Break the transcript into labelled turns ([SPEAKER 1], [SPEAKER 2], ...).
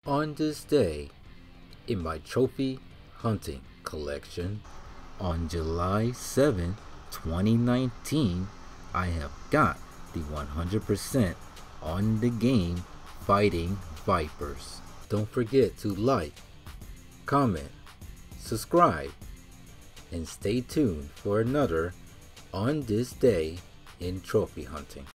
[SPEAKER 1] On this day, in my trophy hunting collection, on July 7, 2019, I have got the 100% on the game Fighting Vipers. Don't forget to like, comment, subscribe, and stay tuned for another On This Day in Trophy Hunting.